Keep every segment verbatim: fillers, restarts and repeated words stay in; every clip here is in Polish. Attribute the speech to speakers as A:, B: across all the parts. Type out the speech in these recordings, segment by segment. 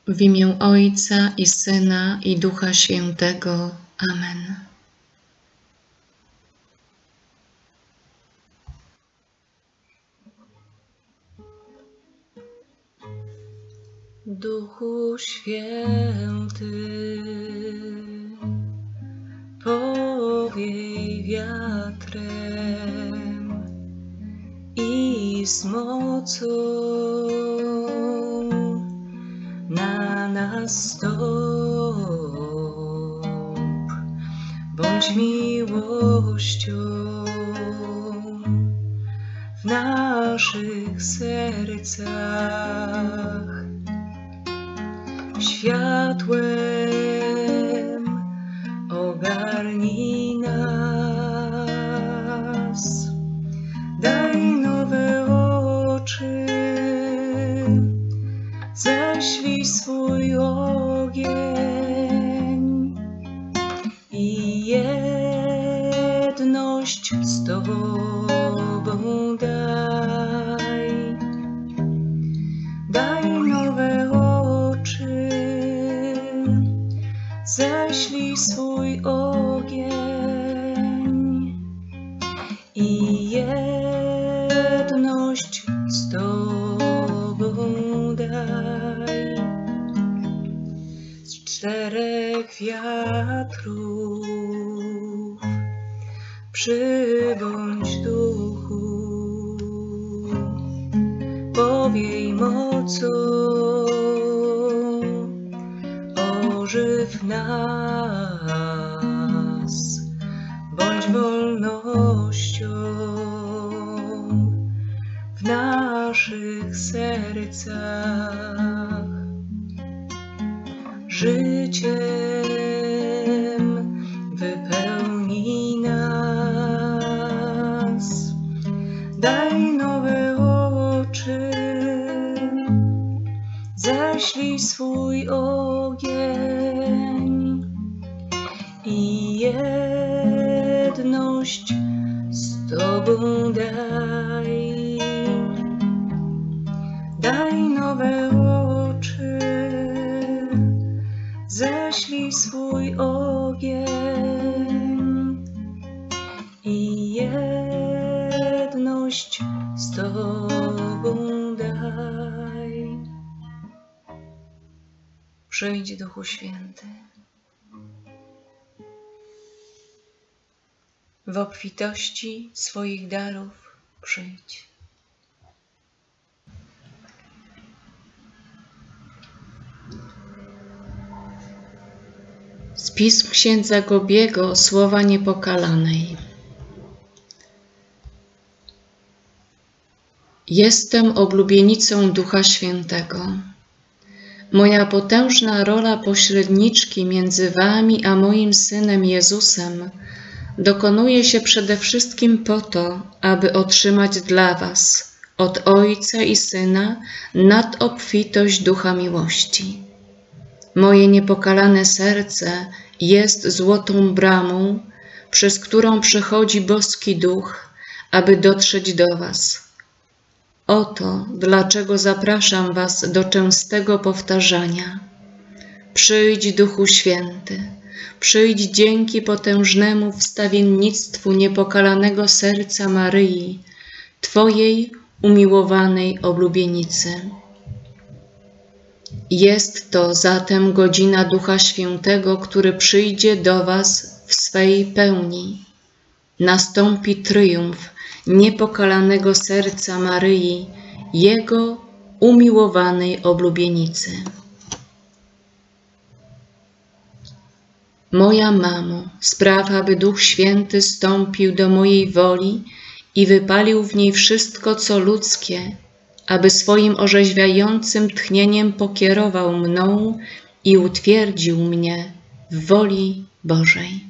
A: W imię Ojca i Syna, i Ducha Świętego. Amen. Duchu Święty, powiej wiatrem i z mocą na nas stąp. Bądź miłością w naszych sercach, światłem ogarnij nas. Daj nowe oczy, ześlij swój ogień i jedność z Tobą daj. Daj nowe oczy, ześlij swój ogień i jedność z Tobą daj. Z czterech wiatrów przybądź duchu, powiej mocą, ożyw nas. Bądź wolnością w naszych sercach, życiem wypełnij nas. Daj nowe oczy, ześlij swój ogień i jedność z Tobą daj. Daj nowe oczy, ześlij swój ogień i jedność z Tobą daj. Przyjdź, Duchu Święty. W obfitości swoich darów przyjdź. Z pism księdza Gobiego słowa niepokalanej. Jestem oblubienicą Ducha Świętego. Moja potężna rola pośredniczki między wami a moim Synem Jezusem dokonuje się przede wszystkim po to, aby otrzymać dla was od Ojca i Syna nadobfitość Ducha Miłości. Moje niepokalane serce jest złotą bramą, przez którą przychodzi boski Duch, aby dotrzeć do was. Oto dlaczego zapraszam was do częstego powtarzania. Przyjdź, Duchu Święty, przyjdź dzięki potężnemu wstawiennictwu niepokalanego serca Maryi, Twojej umiłowanej oblubienicy. Jest to zatem godzina Ducha Świętego, który przyjdzie do was w swej pełni. Nastąpi tryumf niepokalanego serca Maryi, Jego umiłowanej oblubienicy. Moja mamo, spraw, aby Duch Święty stąpił do mojej woli i wypalił w niej wszystko, co ludzkie, aby swoim orzeźwiającym tchnieniem pokierował mną i utwierdził mnie w woli Bożej.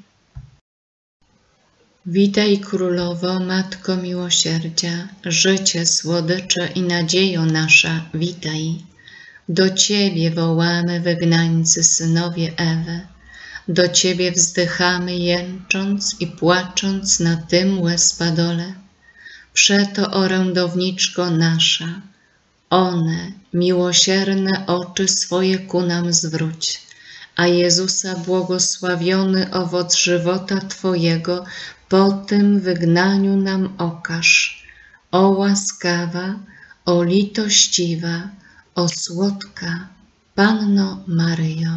A: Witaj, Królowo, Matko Miłosierdzia, życie, słodycze i nadziejo nasza, witaj. Do Ciebie wołamy, wygnańcy, synowie Ewy, do Ciebie wzdychamy, jęcząc i płacząc na tym łez padole. Przeto, orędowniczko nasza, One, miłosierne oczy swoje ku nam zwróć, a Jezusa błogosławiony owoc żywota Twojego po tym wygnaniu nam okaż. O łaskawa, o litościwa, o słodka Panno Maryjo.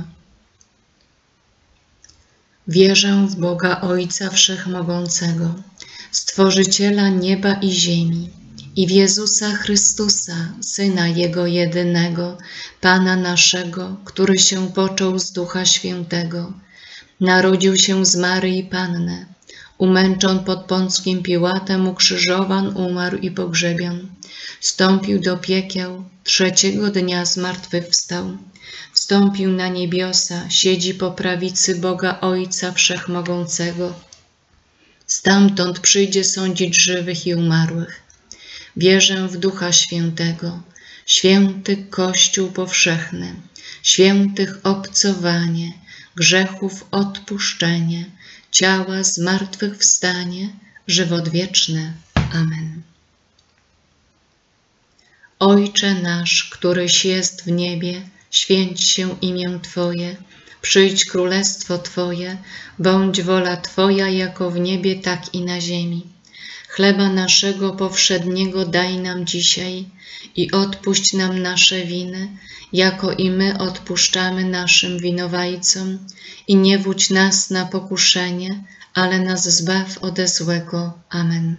A: Wierzę w Boga Ojca Wszechmogącego, Stworzyciela nieba i ziemi, i w Jezusa Chrystusa, Syna Jego jedynego, Pana naszego, który się począł z Ducha Świętego, narodził się z Maryi Panny, umęczon pod Pąckim Piłatem, ukrzyżowan, umarł i pogrzebion, wstąpił do piekieł, trzeciego dnia zmartwychwstał, wstąpił na niebiosa, siedzi po prawicy Boga Ojca Wszechmogącego, stamtąd przyjdzie sądzić żywych i umarłych. Wierzę w Ducha Świętego, święty Kościół powszechny, świętych obcowanie, grzechów odpuszczenie, ciała zmartwychwstanie, żywot wieczny. Amen. Ojcze nasz, któryś jest w niebie, święć się imię Twoje, przyjdź królestwo Twoje, bądź wola Twoja jako w niebie, tak i na ziemi. Chleba naszego powszedniego daj nam dzisiaj i odpuść nam nasze winy, jako i my odpuszczamy naszym winowajcom, i nie wódź nas na pokuszenie, ale nas zbaw ode złego. Amen.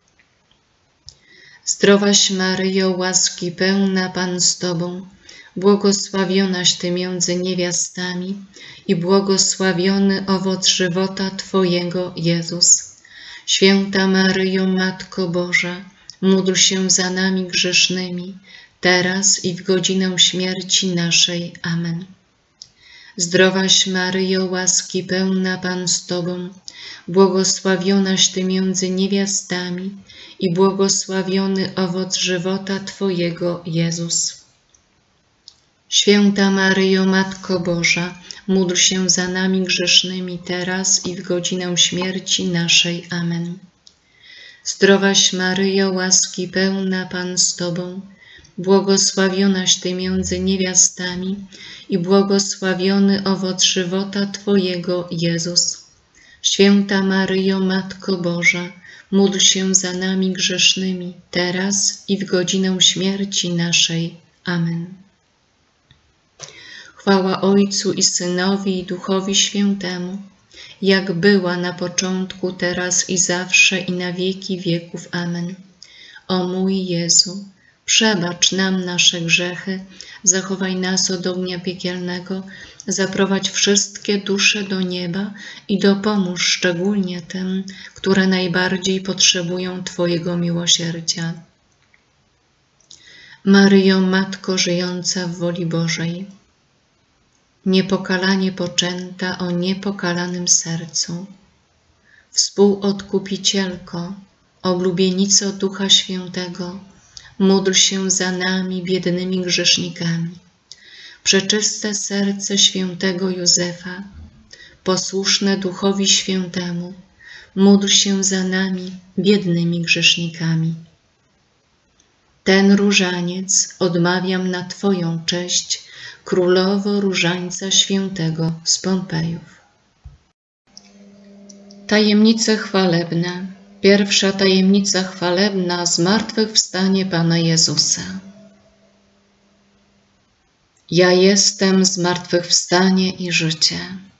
A: Zdrowaś Maryjo, łaski pełna, Pan z Tobą, błogosławionaś Ty między niewiastami i błogosławiony owoc żywota Twojego, Jezus. Święta Maryjo, Matko Boża, módl się za nami grzesznymi, teraz i w godzinę śmierci naszej. Amen. Zdrowaś Maryjo, łaski pełna, Pan z Tobą, błogosławionaś Ty między niewiastami i błogosławiony owoc żywota Twojego, Jezus. Święta Maryjo, Matko Boża, módl się za nami grzesznymi, teraz i w godzinę śmierci naszej. Amen. Zdrowaś Maryjo, łaski pełna, Pan z Tobą, błogosławionaś Ty między niewiastami i błogosławiony owoc żywota Twojego, Jezus. Święta Maryjo, Matko Boża, módl się za nami grzesznymi, teraz i w godzinę śmierci naszej. Amen. Chwała Ojcu i Synowi i Duchowi Świętemu, jak była na początku, teraz i zawsze, i na wieki wieków. Amen. O mój Jezu, przebacz nam nasze grzechy, zachowaj nas od ognia piekielnego, zaprowadź wszystkie dusze do nieba i dopomóż szczególnie tym, które najbardziej potrzebują Twojego miłosierdzia. Maryjo, Matko żyjąca w woli Bożej, niepokalanie poczęta o niepokalanym sercu, współodkupicielko, oblubienico Ducha Świętego, módl się za nami, biednymi grzesznikami. Przeczyste serce świętego Józefa, posłuszne Duchowi Świętemu, módl się za nami, biednymi grzesznikami. Ten różaniec odmawiam na Twoją cześć, Królowo Różańca Świętego z Pompejów. Tajemnice chwalebne. Pierwsza tajemnica chwalebna, zmartwychwstanie Pana Jezusa. Ja jestem zmartwychwstanie i życie.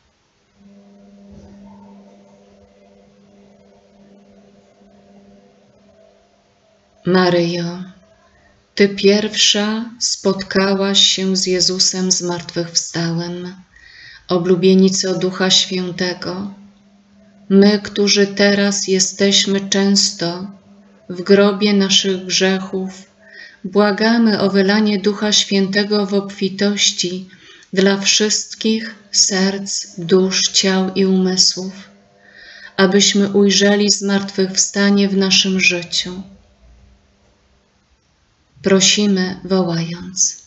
A: Maryjo, Ty pierwsza spotkałaś się z Jezusem zmartwychwstałym, oblubienico Ducha Świętego. My, którzy teraz jesteśmy często w grobie naszych grzechów, błagamy o wylanie Ducha Świętego w obfitości dla wszystkich serc, dusz, ciał i umysłów, abyśmy ujrzeli zmartwychwstanie w naszym życiu. Prosimy, wołając: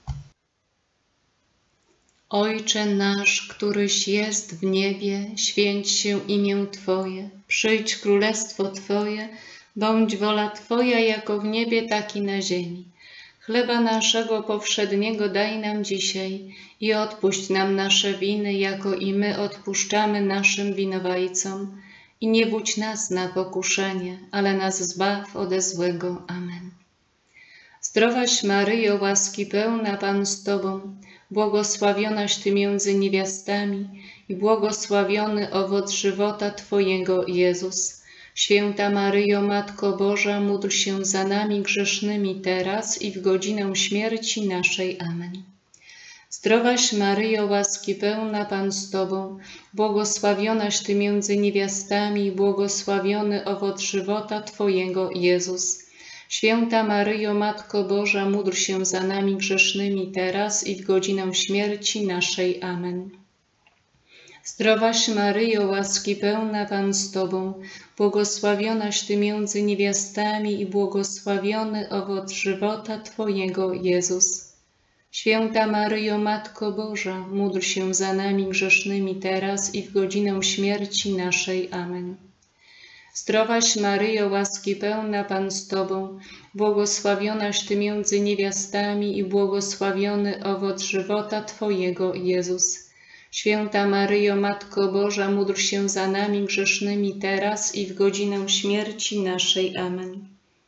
A: Ojcze nasz, któryś jest w niebie, święć się imię Twoje, przyjdź królestwo Twoje, bądź wola Twoja jako w niebie, tak i na ziemi. Chleba naszego powszedniego daj nam dzisiaj i odpuść nam nasze winy, jako i my odpuszczamy naszym winowajcom. I nie wódź nas na pokuszenie, ale nas zbaw ode złego. Amen. Zdrowaś Maryjo, łaski pełna, Pan z Tobą, błogosławionaś Ty między niewiastami i błogosławiony owoc żywota Twojego, Jezus. Święta Maryjo, Matko Boża, módl się za nami grzesznymi teraz i w godzinę śmierci naszej. Amen. Zdrowaś Maryjo, łaski pełna, Pan z Tobą, błogosławionaś Ty między niewiastami i błogosławiony owoc żywota Twojego, Jezus. Święta Maryjo, Matko Boża, módl się za nami grzesznymi teraz i w godzinę śmierci naszej. Amen. Zdrowaś Maryjo, łaski pełna, Pan z Tobą, błogosławionaś Ty między niewiastami i błogosławiony owoc żywota Twojego, Jezus. Święta Maryjo, Matko Boża, módl się za nami grzesznymi teraz i w godzinę śmierci naszej. Amen. Zdrowaś Maryjo, łaski pełna, Pan z Tobą, błogosławionaś Ty między niewiastami i błogosławiony owoc żywota Twojego, Jezus. Święta Maryjo, Matko Boża, módl się za nami grzesznymi teraz i w godzinę śmierci naszej. Amen.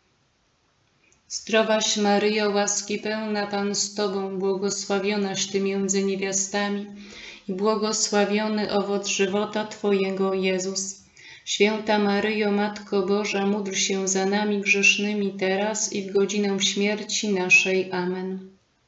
A: Zdrowaś Maryjo, łaski pełna, Pan z Tobą, błogosławionaś Ty między niewiastami i błogosławiony owoc żywota Twojego, Jezus. Święta Maryjo, Matko Boża, módl się za nami grzesznymi teraz i w godzinę śmierci naszej. Amen.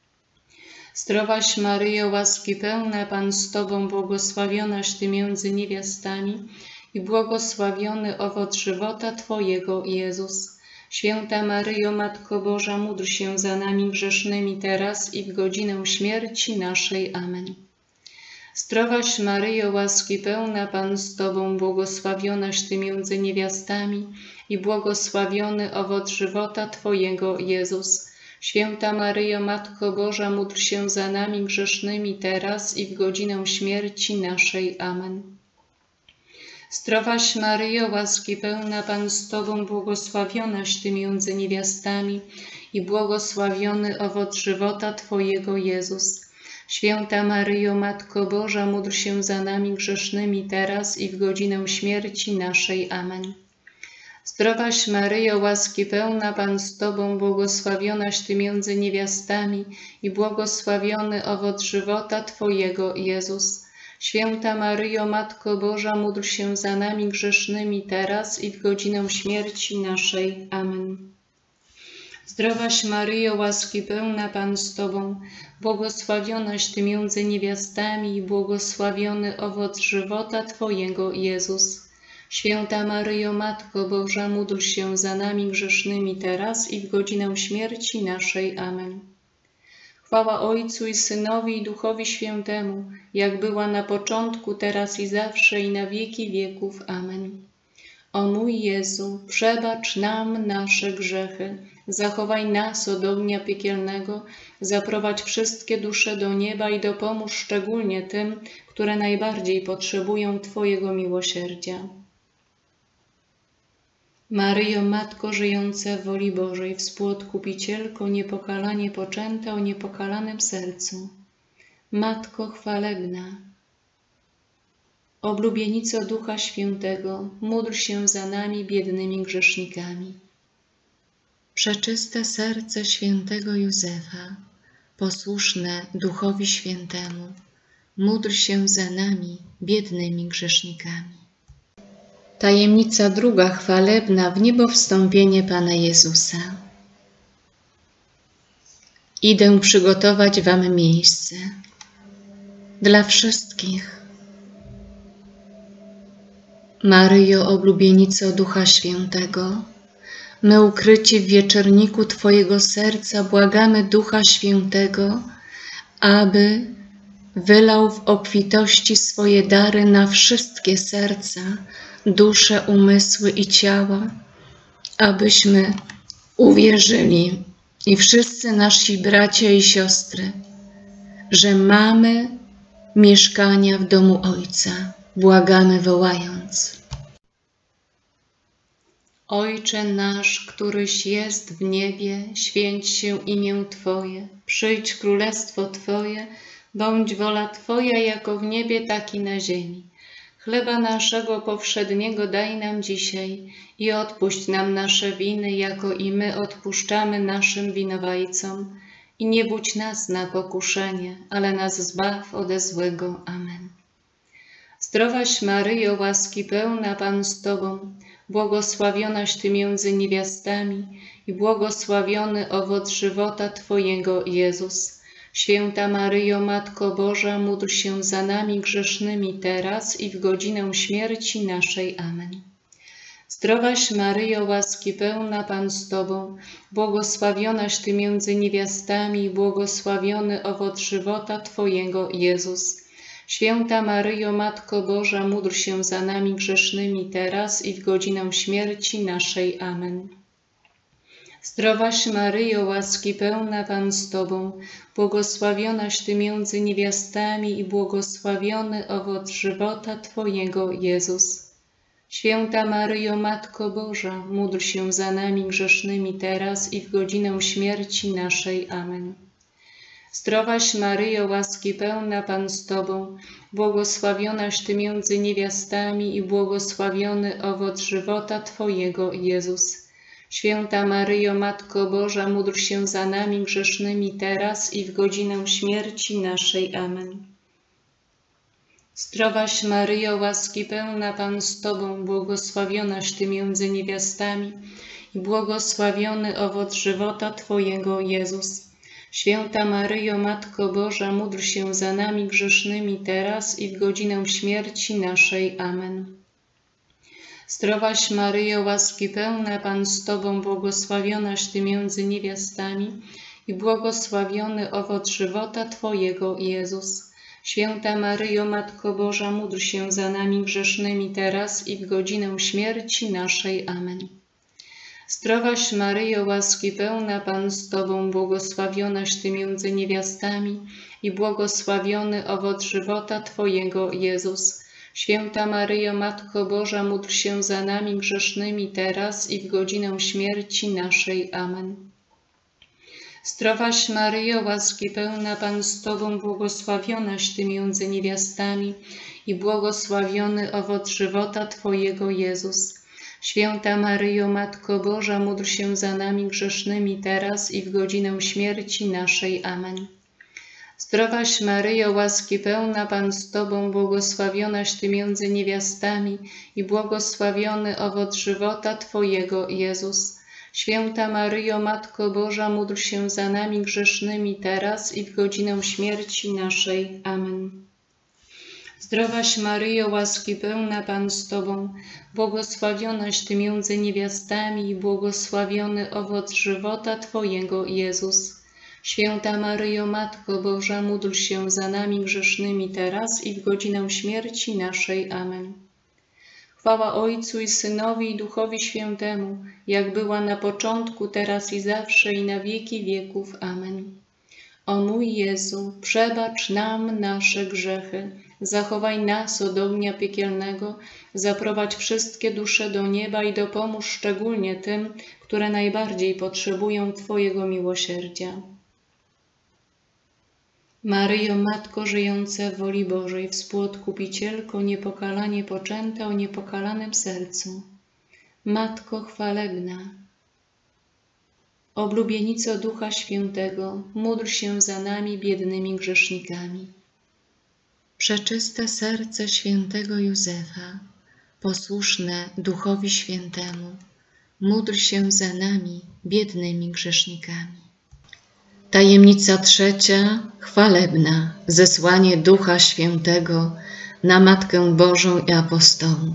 A: Zdrowaś Maryjo, łaski pełna, Pan z Tobą, błogosławionaś Ty między niewiastami i błogosławiony owoc żywota Twojego, Jezus. Święta Maryjo, Matko Boża, módl się za nami grzesznymi teraz i w godzinę śmierci naszej. Amen. Zdrowaś Maryjo, łaski pełna, Pan z Tobą, błogosławionaś Ty między niewiastami i błogosławiony owoc żywota Twojego, Jezus. Święta Maryjo, Matko Boża, módl się za nami grzesznymi teraz i w godzinę śmierci naszej. Amen. Zdrowaś Maryjo, łaski pełna, Pan z Tobą, błogosławionaś Ty między niewiastami i błogosławiony owoc żywota Twojego, Jezus. Święta Maryjo, Matko Boża, módl się za nami grzesznymi teraz i w godzinę śmierci naszej. Amen. Zdrowaś Maryjo, łaski pełna, Pan z Tobą, błogosławionaś Ty między niewiastami i błogosławiony owoc żywota Twojego, Jezus. Święta Maryjo, Matko Boża, módl się za nami grzesznymi teraz i w godzinę śmierci naszej. Amen. Zdrowaś Maryjo, łaski pełna, Pan z Tobą, błogosławionaś Ty między niewiastami i błogosławiony owoc żywota Twojego, Jezus. Święta Maryjo, Matko Boża, módl się za nami grzesznymi teraz i w godzinę śmierci naszej. Amen. Chwała Ojcu i Synowi i Duchowi Świętemu, jak była na początku, teraz i zawsze i na wieki wieków. Amen. O mój Jezu, przebacz nam nasze grzechy, zachowaj nas od ognia piekielnego, zaprowadź wszystkie dusze do nieba i dopomóż szczególnie tym, które najbardziej potrzebują Twojego miłosierdzia. Maryjo, Matko żyjąca w woli Bożej, współodkupicielko, niepokalanie poczęta o niepokalanym sercu, Matko chwalebna, oblubienico Ducha Świętego, módl się za nami biednymi grzesznikami. Przeczyste serce świętego Józefa, posłuszne Duchowi Świętemu, módl się za nami biednymi grzesznikami. Tajemnica druga chwalebna, w niebo wstąpienie Pana Jezusa. Idę przygotować Wam miejsce dla wszystkich. Maryjo, oblubienico Ducha Świętego, my ukryci w wieczerniku Twojego serca błagamy Ducha Świętego, aby wylał w obfitości swoje dary na wszystkie serca, dusze, umysły i ciała, abyśmy uwierzyli i wszyscy nasi bracia i siostry, że mamy mieszkania w domu Ojca. Błagamy wołając: Ojcze nasz, któryś jest w niebie, święć się imię Twoje, przyjdź królestwo Twoje, bądź wola Twoja jako w niebie, tak i na ziemi. Chleba naszego powszedniego daj nam dzisiaj i odpuść nam nasze winy, jako i my odpuszczamy naszym winowajcom. I nie wódź nas na pokuszenie, ale nas zbaw ode złego. Amen. Zdrowaś Maryjo, łaski pełna, Pan z Tobą, błogosławionaś Ty między niewiastami i błogosławiony owoc żywota Twojego, Jezus. Święta Maryjo, Matko Boża, módl się za nami grzesznymi teraz i w godzinę śmierci naszej. Amen. Zdrowaś Maryjo, łaski pełna, Pan z Tobą, błogosławionaś Ty między niewiastami i błogosławiony owoc żywota Twojego, Jezus. Święta Maryjo, Matko Boża, módl się za nami grzesznymi teraz i w godzinę śmierci naszej. Amen. Zdrowaś Maryjo, łaski pełna, Pan z Tobą, błogosławionaś Ty między niewiastami i błogosławiony owoc żywota Twojego, Jezus. Święta Maryjo, Matko Boża, módl się za nami grzesznymi teraz i w godzinę śmierci naszej. Amen. Zdrowaś Maryjo, łaski pełna, Pan z Tobą, błogosławionaś Ty między niewiastami i błogosławiony owoc żywota Twojego, Jezus. Święta Maryjo, Matko Boża, módl się za nami grzesznymi teraz i w godzinę śmierci naszej. Amen. Zdrowaś Maryjo, łaski pełna, Pan z Tobą, błogosławionaś Ty między niewiastami i błogosławiony owoc żywota Twojego, Jezus. Święta Maryjo, Matko Boża, módl się za nami grzesznymi teraz i w godzinę śmierci naszej. Amen. Zdrowaś Maryjo, łaski pełna, Pan z Tobą, błogosławionaś Ty między niewiastami i błogosławiony owoc żywota Twojego, Jezus. Święta Maryjo, Matko Boża, módl się za nami grzesznymi teraz i w godzinę śmierci naszej. Amen. Zdrowaś Maryjo, łaski pełna, Pan z Tobą, błogosławionaś Ty między niewiastami i błogosławiony owoc żywota Twojego, Jezus. Święta Maryjo, Matko Boża, módl się za nami grzesznymi teraz i w godzinę śmierci naszej. Amen. Zdrowaś Maryjo, łaski pełna, Pan z Tobą, błogosławionaś Ty między niewiastami i błogosławiony owoc żywota Twojego, Jezus. Święta Maryjo, Matko Boża, módl się za nami grzesznymi teraz i w godzinę śmierci naszej. Amen. Zdrowaś Maryjo, łaski pełna, Pan z Tobą, błogosławionaś Ty między niewiastami i błogosławiony owoc żywota Twojego, Jezus. Święta Maryjo, Matko Boża, módl się za nami grzesznymi teraz i w godzinę śmierci naszej. Amen. Zdrowaś Maryjo, łaski pełna, Pan z Tobą, błogosławionaś Ty między niewiastami i błogosławiony owoc żywota Twojego, Jezus. Święta Maryjo, Matko Boża, módl się za nami grzesznymi teraz i w godzinę śmierci naszej. Amen. Chwała Ojcu i Synowi i Duchowi Świętemu, jak była na początku, teraz i zawsze i na wieki wieków. Amen. O mój Jezu, przebacz nam nasze grzechy, zachowaj nas od ognia piekielnego, zaprowadź wszystkie dusze do nieba i dopomóż szczególnie tym, które najbardziej potrzebują Twojego miłosierdzia. Maryjo, Matko żyjąca w woli Bożej, współodkupicielko, niepokalanie poczęta o niepokalanym sercu, Matko chwalebna, oblubienico Ducha Świętego, módl się za nami biednymi grzesznikami. Przeczyste serce świętego Józefa, posłuszne Duchowi Świętemu, módl się za nami biednymi grzesznikami. Tajemnica trzecia, chwalebna, zesłanie Ducha Świętego na Matkę Bożą i apostołów.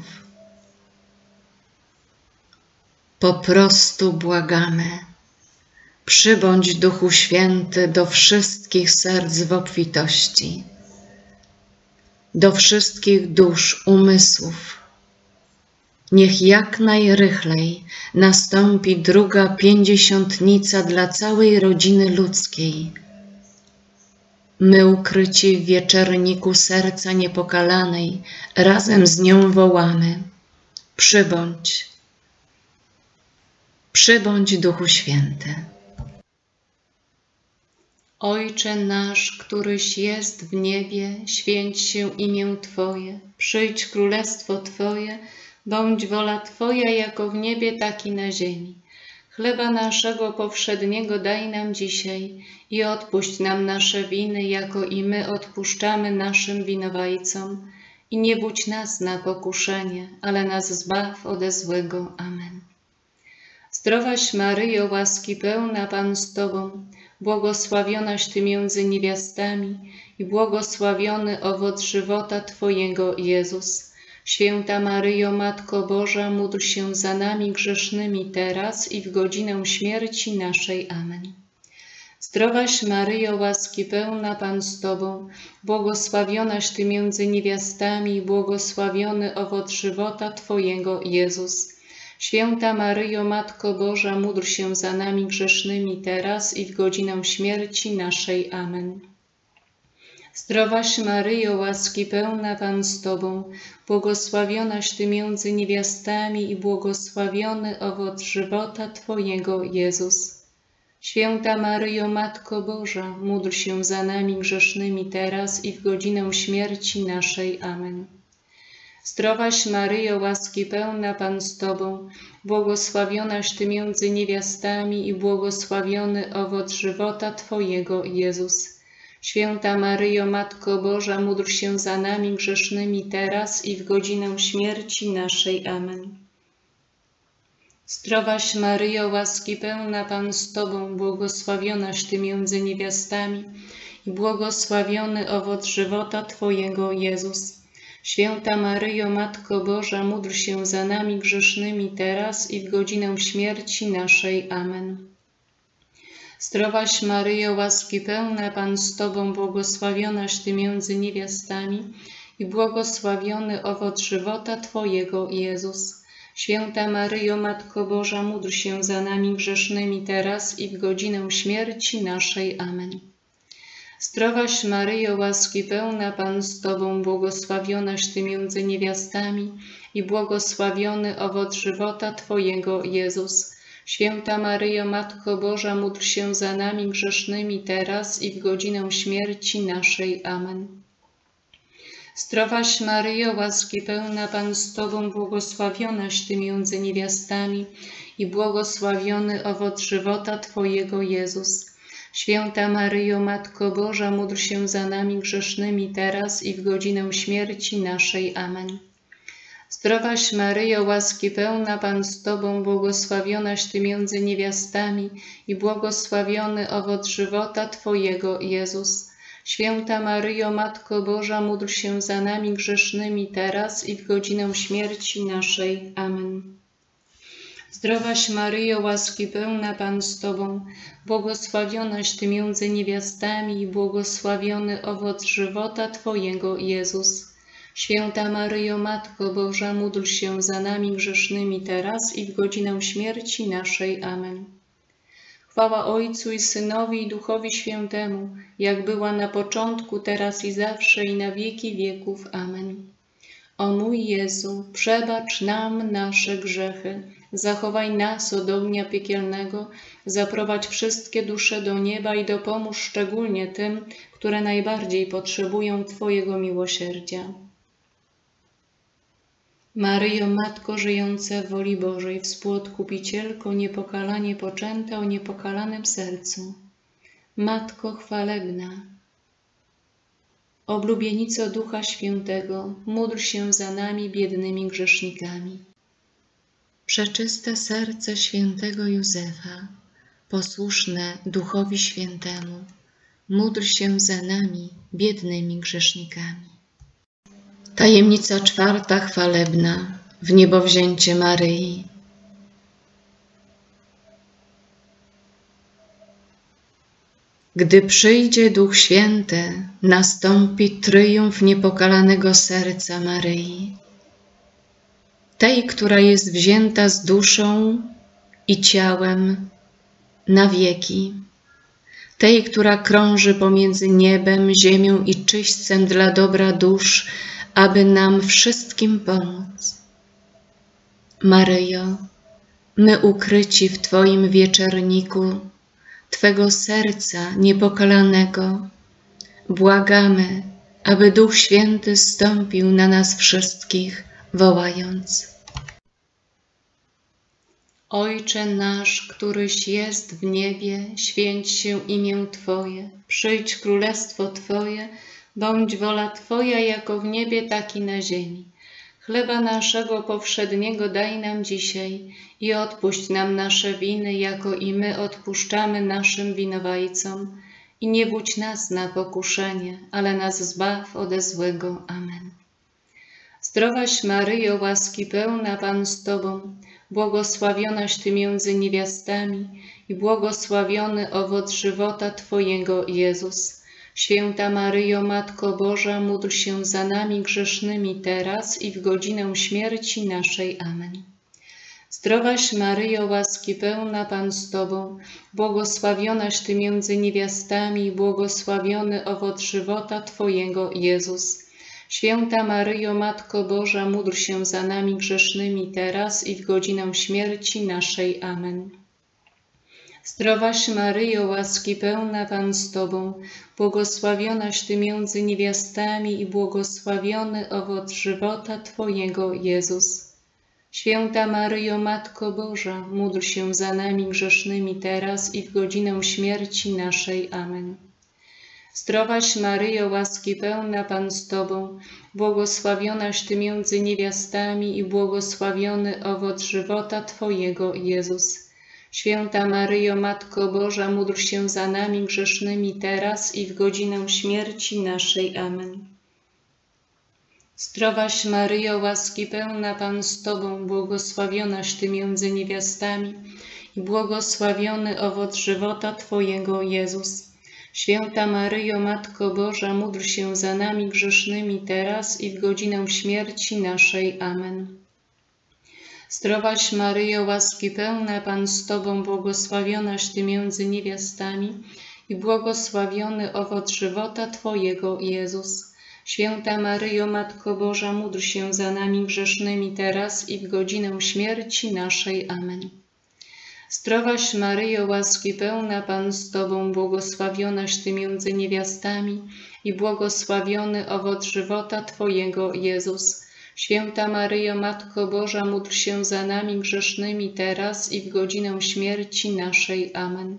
A: Po prostu błagamy, przybądź Duchu Święty do wszystkich serc w obfitości, do wszystkich dusz, umysłów. Niech jak najrychlej nastąpi druga pięćdziesiątnica dla całej rodziny ludzkiej. My ukryci w wieczerniku serca niepokalanej razem z nią wołamy: przybądź. Przybądź Duchu Święty. Ojcze nasz, któryś jest w niebie, święć się imię Twoje, przyjdź królestwo Twoje, bądź wola Twoja jako w niebie, tak i na ziemi. Chleba naszego powszedniego daj nam dzisiaj i odpuść nam nasze winy, jako i my odpuszczamy naszym winowajcom. I nie budź nas na pokuszenie, ale nas zbaw ode złego. Amen. Zdrowaś Maryjo, łaski pełna, Pan z Tobą, błogosławionaś Ty między niewiastami i błogosławiony owoc żywota Twojego, Jezus. Święta Maryjo, Matko Boża, módl się za nami grzesznymi teraz i w godzinę śmierci naszej. Amen. Zdrowaś Maryjo, łaski pełna, Pan z Tobą, błogosławionaś Ty między niewiastami i błogosławiony owoc żywota Twojego, Jezus. Święta Maryjo, Matko Boża, módl się za nami grzesznymi teraz i w godzinę śmierci naszej. Amen. Zdrowaś Maryjo, łaski pełna, Pan z Tobą, błogosławionaś Ty między niewiastami i błogosławiony owoc żywota Twojego, Jezus. Święta Maryjo, Matko Boża, módl się za nami grzesznymi teraz i w godzinę śmierci naszej. Amen. Zdrowaś Maryjo, łaski pełna, Pan z Tobą, błogosławionaś Ty między niewiastami i błogosławiony owoc żywota Twojego, Jezus. Święta Maryjo, Matko Boża, módl się za nami grzesznymi teraz i w godzinę śmierci naszej. Amen. Zdrowaś Maryjo, łaski pełna, Pan z Tobą, błogosławionaś Ty między niewiastami i błogosławiony owoc żywota Twojego, Jezus. Święta Maryjo, Matko Boża, módl się za nami grzesznymi teraz i w godzinę śmierci naszej. Amen. Zdrowaś Maryjo, łaski pełna, Pan z Tobą, błogosławionaś Ty między niewiastami i błogosławiony owoc żywota Twojego, Jezus. Święta Maryjo, Matko Boża, módl się za nami grzesznymi teraz i w godzinę śmierci naszej. Amen. Zdrowaś Maryjo, łaski pełna, Pan z Tobą, błogosławionaś Ty między niewiastami i błogosławiony owoc żywota Twojego, Jezus. Święta Maryjo, Matko Boża, módl się za nami grzesznymi teraz i w godzinę śmierci naszej. Amen. Zdrowaś Maryjo, łaski pełna, Pan z Tobą, błogosławionaś Ty między niewiastami i błogosławiony owoc żywota Twojego, Jezus. Święta Maryjo, Matko Boża, módl się za nami grzesznymi teraz i w godzinę śmierci naszej. Amen. Zdrowaś Maryjo, łaski pełna, Pan z Tobą, błogosławionaś Ty między niewiastami i błogosławiony owoc żywota Twojego, Jezus. Święta Maryjo, Matko Boża, módl się za nami grzesznymi teraz i w godzinę śmierci naszej. Amen. Zdrowaś Maryjo, łaski pełna, Pan z Tobą, błogosławionaś Ty między niewiastami i błogosławiony owoc żywota Twojego, Jezus. Święta Maryjo, Matko Boża, módl się za nami grzesznymi teraz i w godzinę śmierci naszej. Amen. Chwała Ojcu i Synowi i Duchowi Świętemu, jak była na początku, teraz i zawsze i na wieki wieków. Amen. O mój Jezu, przebacz nam nasze grzechy, zachowaj nas od ognia piekielnego, zaprowadź wszystkie dusze do nieba i dopomóż szczególnie tym, które najbardziej potrzebują Twojego miłosierdzia. Maryjo, Matko żyjąca w woli Bożej, współodkupicielko, niepokalanie poczęta o niepokalanym sercu, Matko chwalebna, oblubienico Ducha Świętego, módl się za nami biednymi grzesznikami. Przeczyste serce świętego Józefa, posłuszne Duchowi Świętemu, módl się za nami biednymi grzesznikami. Tajemnica czwarta chwalebna, wniebowzięcie Maryi. Gdy przyjdzie Duch Święty, nastąpi tryumf niepokalanego serca Maryi, tej, która jest wzięta z duszą i ciałem na wieki, tej, która krąży pomiędzy niebem, ziemią i czyśćcem dla dobra dusz, aby nam wszystkim pomóc. Maryjo, My ukryci w Twoim wieczerniku, Twego serca niepokalanego, błagamy, aby Duch Święty zstąpił na nas wszystkich, wołając: Ojcze nasz, któryś jest w niebie, święć się imię Twoje, przyjdź królestwo Twoje, bądź wola Twoja jako w niebie, tak i na ziemi. Chleba naszego powszedniego daj nam dzisiaj i odpuść nam nasze winy, jako i my odpuszczamy naszym winowajcom. I nie wódź nas na pokuszenie, ale nas zbaw ode złego. Amen. Zdrowaś Maryjo, łaski pełna, Pan z Tobą, błogosławionaś Ty między niewiastami i błogosławiony owoc żywota Twojego, Jezus. Święta Maryjo, Matko Boża, módl się za nami grzesznymi teraz i w godzinę śmierci naszej. Amen. Zdrowaś Maryjo, łaski pełna, Pan z Tobą, błogosławionaś Ty między niewiastami i błogosławiony owoc żywota Twojego, Jezus. Święta Maryjo, Matko Boża, módl się za nami grzesznymi teraz i w godzinę śmierci naszej. Amen. Zdrowaś Maryjo, łaski pełna, Pan z Tobą, błogosławionaś Ty między niewiastami i błogosławiony owoc żywota Twojego, Jezus. Święta Maryjo, Matko Boża, módl się za nami grzesznymi teraz i w godzinę śmierci naszej. Amen. Zdrowaś Maryjo, łaski pełna, Pan z Tobą, błogosławionaś Ty między niewiastami i błogosławiony owoc żywota Twojego, Jezus. Święta Maryjo, Matko Boża, módl się za nami grzesznymi teraz i w godzinę śmierci naszej. Amen. Zdrowaś Maryjo, łaski pełna, Pan z Tobą, błogosławionaś Ty między niewiastami i błogosławiony owoc żywota Twojego, Jezus. Święta Maryjo, Matko Boża, módl się za nami grzesznymi teraz i w godzinę śmierci naszej. Amen. Zdrowaś Maryjo, łaski pełna, Pan z Tobą, błogosławionaś Ty między niewiastami i błogosławiony owoc żywota Twojego, Jezus. Święta Maryjo, Matko Boża, módl się za nami grzesznymi teraz i w godzinę śmierci naszej. Amen. Zdrowaś Maryjo, łaski pełna, Pan z Tobą, błogosławionaś Ty między niewiastami i błogosławiony owoc żywota Twojego, Jezus. Święta Maryjo, Matko Boża, módl się za nami grzesznymi teraz i w godzinę śmierci naszej. Amen.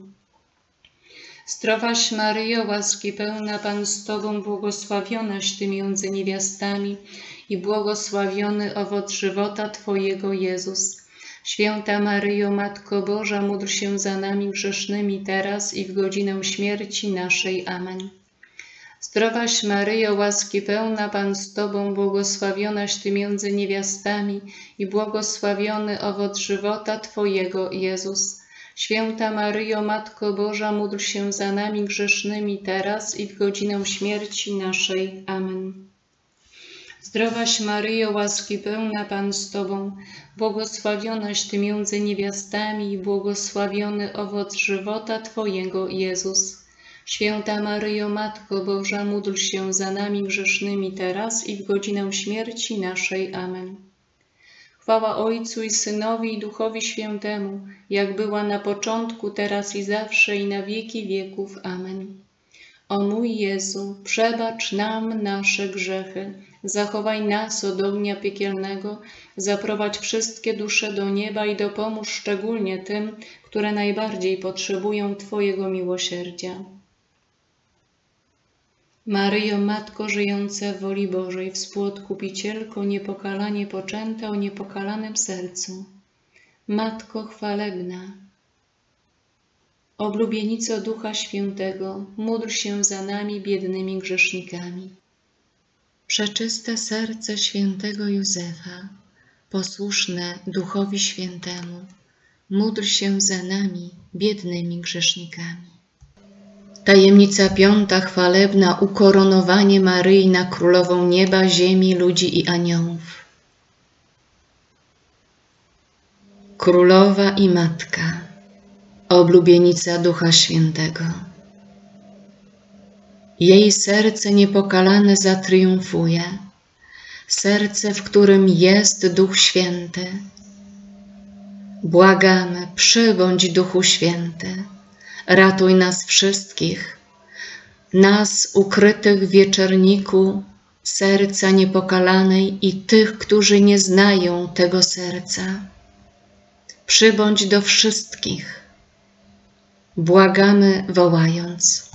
A: Zdrowaś Maryjo, łaski pełna, Pan z Tobą, błogosławionaś Ty między niewiastami i błogosławiony owoc żywota Twojego, Jezus. Święta Maryjo, Matko Boża, módl się za nami grzesznymi teraz i w godzinę śmierci naszej. Amen. Zdrowaś Maryjo, łaski pełna, Pan z Tobą, błogosławionaś Ty między niewiastami i błogosławiony owoc żywota Twojego, Jezus. Święta Maryjo, Matko Boża, módl się za nami grzesznymi teraz i w godzinę śmierci naszej. Amen. Zdrowaś Maryjo, łaski pełna, Pan z Tobą, błogosławionaś Ty między niewiastami i błogosławiony owoc żywota Twojego, Jezus. Święta Maryjo, Matko Boża, módl się za nami grzesznymi teraz i w godzinę śmierci naszej. Amen. Chwała Ojcu i Synowi i Duchowi Świętemu, jak była na początku, teraz i zawsze, i na wieki wieków. Amen. O mój Jezu, przebacz nam nasze grzechy, zachowaj nas od ognia piekielnego, zaprowadź wszystkie dusze do nieba i dopomóż szczególnie tym, które najbardziej potrzebują Twojego miłosierdzia. Maryjo, Matko żyjąca w woli Bożej, współodkupicielko, niepokalanie poczęta o niepokalanym sercu, Matko chwalebna, oblubienico Ducha Świętego, módl się za nami biednymi grzesznikami. Przeczyste serce świętego Józefa, posłuszne Duchowi Świętemu, módl się za nami biednymi grzesznikami. Tajemnica piąta chwalebna, ukoronowanie Maryi na Królową nieba, ziemi, ludzi i aniołów. Królowa i Matka, oblubienica Ducha Świętego. Jej serce niepokalane zatriumfuje, serce, w którym jest Duch Święty. Błagamy, przybądź Duchu Święty, ratuj nas wszystkich, nas ukrytych w wieczerniku serca niepokalanej i tych, którzy nie znają tego serca. Przybądź do wszystkich. Błagamy, wołając: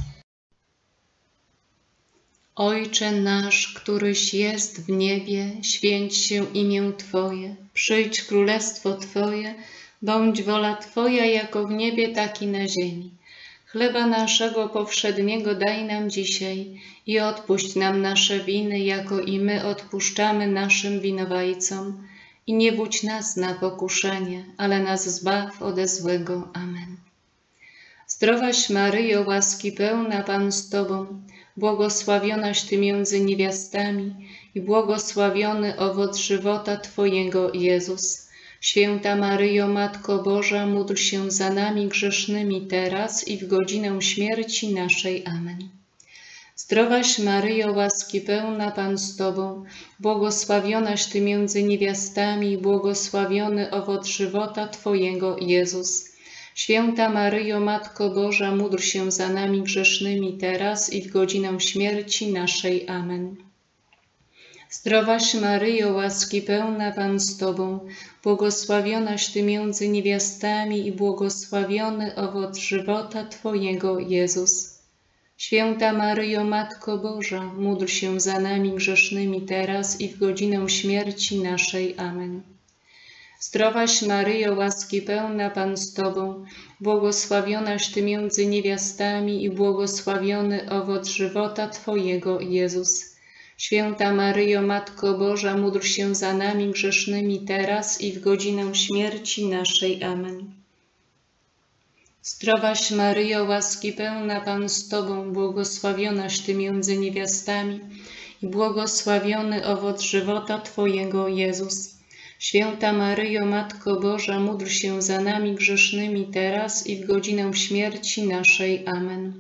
A: Ojcze nasz, któryś jest w niebie, święć się imię Twoje, przyjdź królestwo Twoje, bądź wola Twoja jako w niebie, tak i na ziemi. Chleba naszego powszedniego daj nam dzisiaj i odpuść nam nasze winy, jako i my odpuszczamy naszym winowajcom. I nie wódź nas na pokuszenie, ale nas zbaw ode złego. Amen. Zdrowaś Maryjo, łaski pełna, Pan z Tobą, błogosławionaś Ty między niewiastami i błogosławiony owoc żywota Twojego, Jezus. Święta Maryjo, Matko Boża, módl się za nami grzesznymi teraz i w godzinę śmierci naszej. Amen. Zdrowaś Maryjo, łaski pełna, Pan z Tobą, błogosławionaś Ty między niewiastami i błogosławiony owoc żywota Twojego, Jezus. Święta Maryjo, Matko Boża, módl się za nami grzesznymi teraz i w godzinę śmierci naszej. Amen. Zdrowaś Maryjo, łaski pełna, Pan z Tobą, błogosławionaś Ty między niewiastami i błogosławiony owoc żywota Twojego, Jezus. Święta Maryjo, Matko Boża, módl się za nami grzesznymi teraz i w godzinę śmierci naszej. Amen. Zdrowaś Maryjo, łaski pełna, Pan z Tobą, błogosławionaś Ty między niewiastami i błogosławiony owoc żywota Twojego, Jezus. Święta Maryjo, Matko Boża, módl się za nami grzesznymi teraz i w godzinę śmierci naszej. Amen. Zdrowaś Maryjo, łaski pełna, Pan z Tobą, błogosławionaś Ty między niewiastami i błogosławiony owoc żywota Twojego, Jezus. Święta Maryjo, Matko Boża, módl się za nami grzesznymi teraz i w godzinę śmierci naszej. Amen.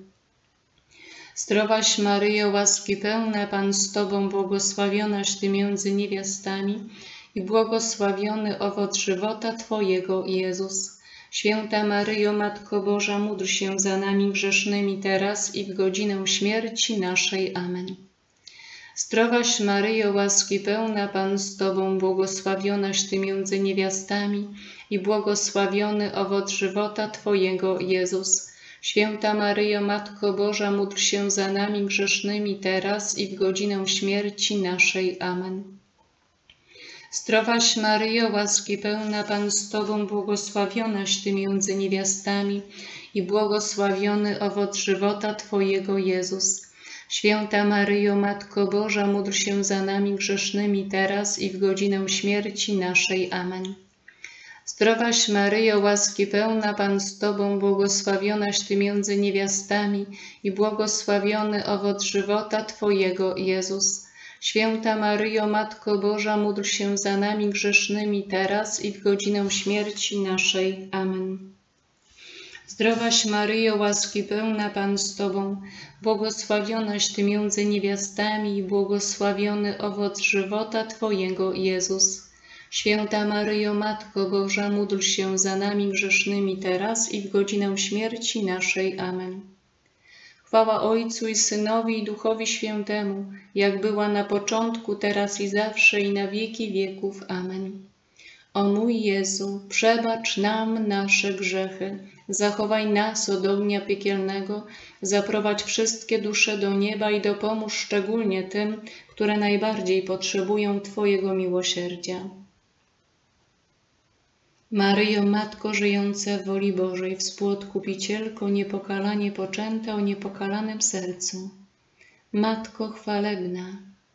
A: Zdrowaś Maryjo, łaski pełna, Pan z Tobą, błogosławionaś Ty między niewiastami i błogosławiony owoc żywota Twojego, Jezus. Święta Maryjo, Matko Boża, módl się za nami grzesznymi teraz i w godzinę śmierci naszej. Amen. Zdrowaś Maryjo, łaski pełna, Pan z Tobą, błogosławionaś Ty między niewiastami i błogosławiony owoc żywota Twojego, Jezus. Święta Maryjo, Matko Boża, módl się za nami grzesznymi teraz i w godzinę śmierci naszej. Amen. Zdrowaś Maryjo, łaski pełna, Pan z Tobą, błogosławionaś Ty między niewiastami i błogosławiony owoc żywota Twojego, Jezus. Święta Maryjo, Matko Boża, módl się za nami grzesznymi teraz i w godzinę śmierci naszej. Amen. Zdrowaś Maryjo, łaski pełna, Pan z Tobą, błogosławionaś Ty między niewiastami i błogosławiony owoc żywota Twojego, Jezus. Święta Maryjo, Matko Boża, módl się za nami grzesznymi teraz i w godzinę śmierci naszej. Amen. Zdrowaś Maryjo, łaski pełna, Pan z Tobą, błogosławionaś Ty między niewiastami i błogosławiony owoc żywota Twojego, Jezus. Święta Maryjo, Matko Boża, módl się za nami grzesznymi teraz i w godzinę śmierci naszej. Amen. Chwała Ojcu i Synowi i Duchowi Świętemu, jak była na początku, teraz i zawsze i na wieki wieków. Amen. O mój Jezu, przebacz nam nasze grzechy, zachowaj nas od ognia piekielnego, zaprowadź wszystkie dusze do nieba i dopomóż szczególnie tym, które najbardziej potrzebują Twojego miłosierdzia. Maryjo, Matko żyjąca w woli Bożej, współodkupicielko, niepokalanie poczęta o niepokalanym sercu, Matko chwalebna,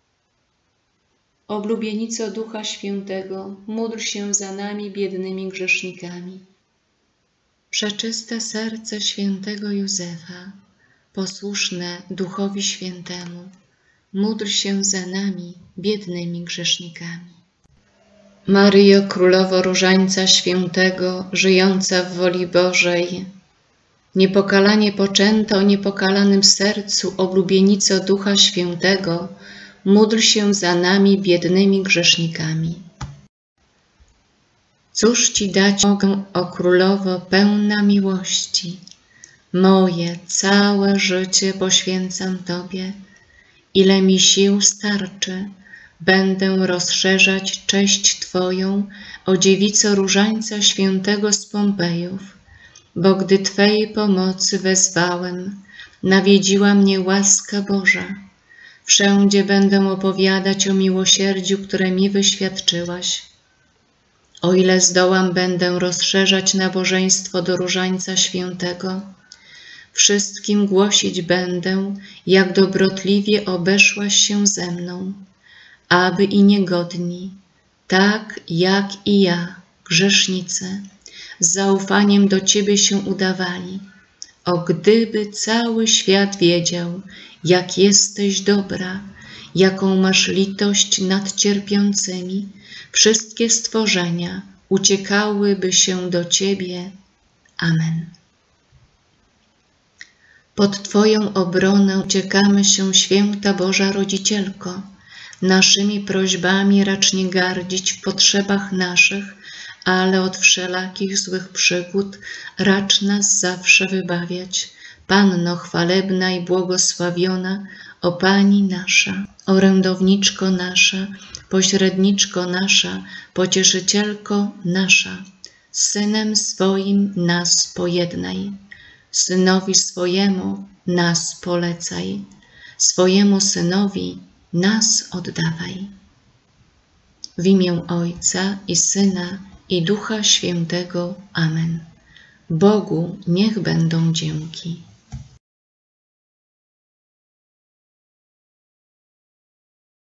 A: oblubienico Ducha Świętego, módl się za nami biednymi grzesznikami. Przeczyste serce świętego Józefa, posłuszne Duchowi Świętemu, módl się za nami biednymi grzesznikami. Maryjo, Królowo Różańca Świętego, żyjąca w woli Bożej, niepokalanie poczęta o niepokalanym sercu, oblubienico Ducha Świętego, módl się za nami biednymi grzesznikami. Cóż Ci dać mogę, o Królowo pełna miłości? Moje całe życie poświęcam Tobie. Ile mi sił starczy, będę rozszerzać cześć Twoją, o Dziewico Różańca Świętego z Pompejów, bo gdy Twej pomocy wezwałem, nawiedziła mnie łaska Boża. Wszędzie będę opowiadać o miłosierdziu, które mi wyświadczyłaś. O ile zdołam, będę rozszerzać nabożeństwo do Różańca Świętego. Wszystkim głosić będę, jak dobrotliwie obeszłaś się ze mną, aby i niegodni, tak jak i ja, grzesznicy, z zaufaniem do Ciebie się udawali. O gdyby cały świat wiedział, jak jesteś dobra, jaką masz litość nad cierpiącymi, wszystkie stworzenia uciekałyby się do Ciebie. Amen. Pod Twoją obronę uciekamy się, Święta Boża Rodzicielko. Naszymi prośbami racz nie gardzić w potrzebach naszych, ale od wszelakich złych przygód racz nas zawsze wybawiać. Panno chwalebna i błogosławiona, o Pani nasza, orędowniczko nasza, pośredniczko nasza, pocieszycielko nasza, z Synem swoim nas pojednaj. Synowi swojemu nas polecaj, swojemu Synowi nas oddawaj. W imię Ojca i Syna i Ducha Świętego. Amen. Bogu niech będą dzięki.